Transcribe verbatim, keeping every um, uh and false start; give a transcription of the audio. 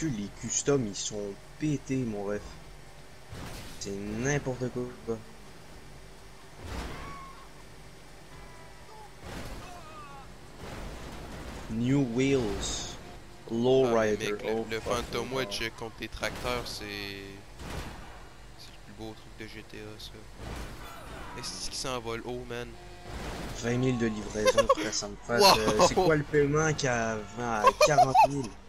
Les customs ils sont pétés mon ref. C'est n'importe quoi. New wheels. Ah, mais Lowrider. mec, le, Oh le fuck my Phantom god. Wedge contre les tracteurs, c'est. C'est le plus beau truc de G T A, ça. Est-ce qu'il s'envole haut, man? vingt mille de livraison, frère, ça me fasse. Euh, c'est Wow! quoi le paiement qui a vingt à quarante mille?